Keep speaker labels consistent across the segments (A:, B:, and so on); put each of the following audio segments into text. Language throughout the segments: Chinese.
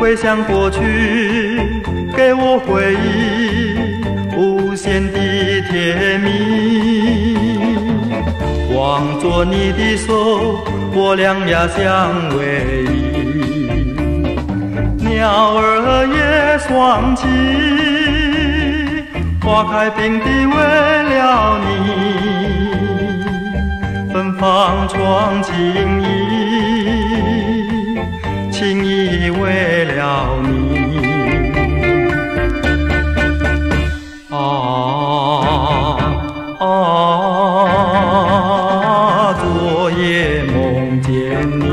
A: 回想过去，给我回忆无限的甜蜜。望着你的手，我俩呀相偎依。鸟儿也双栖，花开并蒂为了你，芬芳创情意，情意为了你。昨夜梦见你，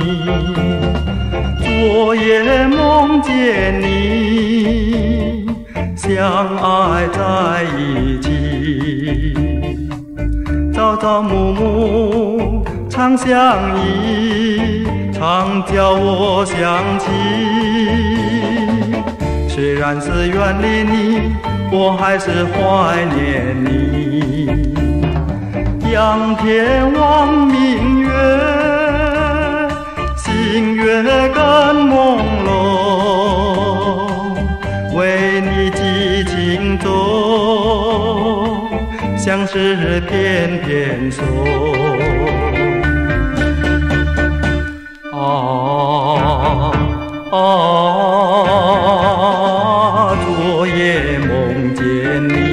A: 昨夜梦见你，相爱在一起，朝朝暮暮常相依，常叫我想起。虽然是远离你，我还是怀念你。仰天望明月，星月更朦胧，为你寄情衷，相思片片送。昨夜梦见你。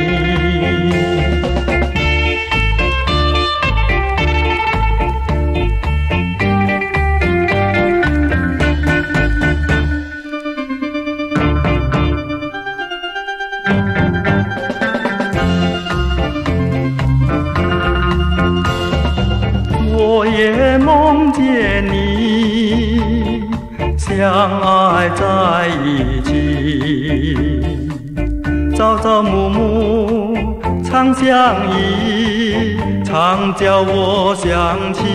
A: 我也梦见你，相爱在一起，朝朝暮暮常相依，常叫我想起。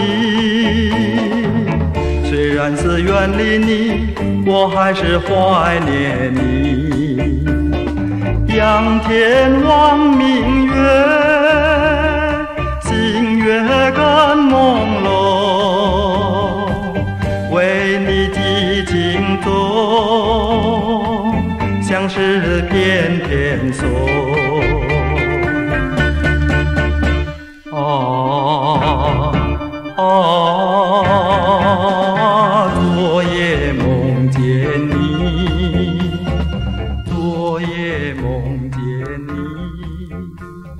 A: 虽然是远离你，我还是怀念你。仰天望明月，星月更朦胧，为你寄情衷，相思片片送。昨夜梦见你，昨夜梦见你。